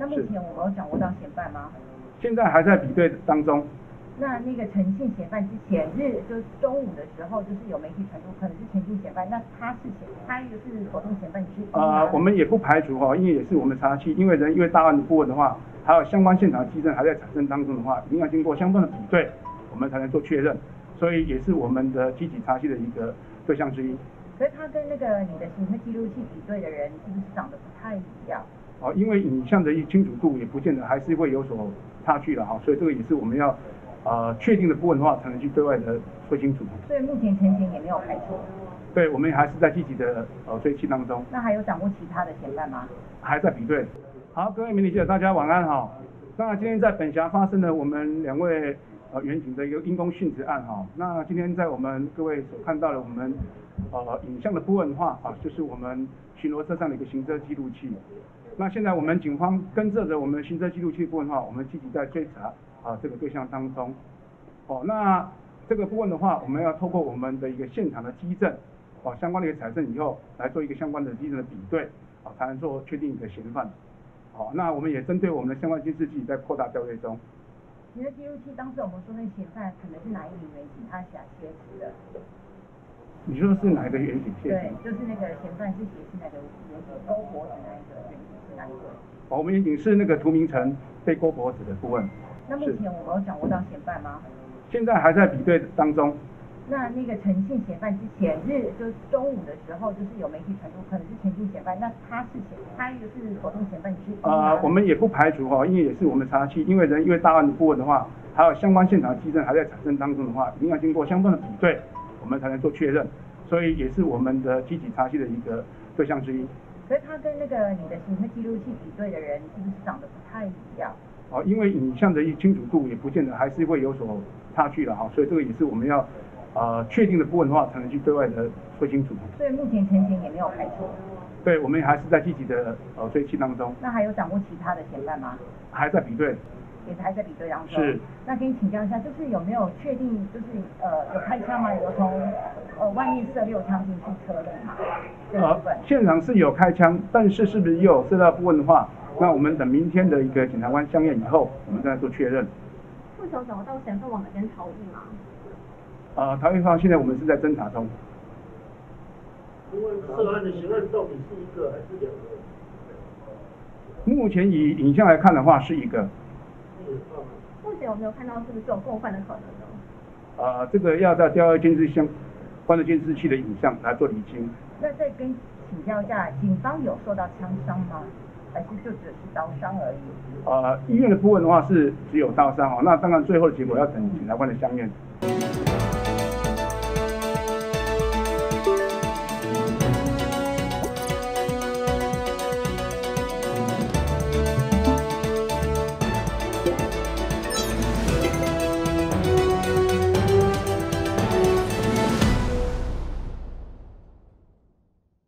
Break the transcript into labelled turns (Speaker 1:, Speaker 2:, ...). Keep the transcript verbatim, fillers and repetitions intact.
Speaker 1: 那目前我们有掌握到嫌犯吗？
Speaker 2: 现在还在比对当中。
Speaker 1: 那那个陈姓嫌犯之前日就是中午的时候，就是有媒体传出可能是陈姓嫌犯，那他是嫌他也是否定嫌犯之一
Speaker 2: 呃，我们也不排除哈，因为也是我们查期，因为人因为大案的部分的话，还有相关现场基证还在产生当中的话，一定要经过相关的比对，我们才能做确认，所以也是我们的积极查期的一个对象之一。
Speaker 1: 可是他跟那个你的行车记录器比对的人是不是长得不太一样？
Speaker 2: 哦，因为影像的清楚度也不见得还是会有所差距了哈，所以这个也是我们要呃确定的部分的话，才能去对外的说清楚。
Speaker 1: 所以目前陈嫌也没有排除。
Speaker 2: 对，我们还是在积极的呃追缉当中。
Speaker 1: 那还有掌握其他的嫌犯吗？
Speaker 2: 还在比对。好，各位媒体记者，大家晚安哈。那今天在本辖发生了我们两位呃员警的一个因公殉职案哈。那今天在我们各位所看到的我们呃影像的部分的话啊，就是我们巡逻车上的一个行车记录器。那现在我们警方跟着着我们行车记录器部分的话，我们积极在追查啊这个对象当中。哦，那这个部分的话，我们要透过我们的一个现场的基证，哦相关的一个采证以后，来做一个相关的基证的比对，啊才能做确定一个嫌犯。好，那我们也针对我们的相关监视器在扩大调阅中。
Speaker 1: 你的记录器当时我们说那嫌犯可能是哪一名员警，他挟挟持的？
Speaker 2: 你说是哪一个员警？
Speaker 1: 对，就是那个嫌犯是挟持哪个员警勾脖子那一个员警是哪一位？
Speaker 2: 哦，我们员警是那个涂明成被勾脖子的部分。
Speaker 1: 那目前我们有掌握到嫌犯吗？
Speaker 2: 现在还在比对当中。
Speaker 1: 那那个陈姓嫌犯之前日就是中午的时候，就是有媒体传出可能是陈姓嫌犯，那他是嫌他也是否定嫌犯之一。
Speaker 2: 呃，我们也不排除哈，因为也是我们查期，因为人因为大案的部分的话，还有相关现场基证还在产生当中的话，一定要经过相关的比对，我们才能做确认，所以也是我们的积极查期的一个对象之一。
Speaker 1: 可是他跟那个你的行车记录器比对的人是不是长得不太一样？
Speaker 2: 哦，因为影像的清楚度也不见得还是会有所差距了哈，所以这个也是我们要呃确定的部分的话，才能去对外的说清楚。
Speaker 1: 所以目前陈嫌也没有排除。
Speaker 2: 对，我们还是在积极的呃追缉当中。
Speaker 1: 那还有掌握其他的嫌犯吗？
Speaker 2: 还在比对。
Speaker 1: 也是还在比对当中。
Speaker 2: 是。
Speaker 1: 那跟你请教一下，就是有没有确定，就是呃有开枪吗？有从呃外面射六枪进去车内吗？呃，
Speaker 2: 现场是有开枪，但是是不是也有射到部分的话，那我们等明天的一个检察官相验以后，我们再做确认。
Speaker 3: 目前有掌握到嫌犯往哪边逃逸吗？
Speaker 2: 呃，逃逸方现在我们是在侦查中。
Speaker 4: 因为涉案的嫌犯到底是一个还是两个？
Speaker 2: 目前以影像来看的话，是一个。
Speaker 3: 目前有没有看到是不是有共犯的可能呢？
Speaker 2: 呃，这个要在调阅监视相关的监视器的影像来做厘清。
Speaker 1: 那再跟请教一下，警方有受到枪伤吗？还是就只是刀伤而已？
Speaker 2: 呃，医院的部分的话是只有刀伤哦，那当然最后的结果要等检察官的相验。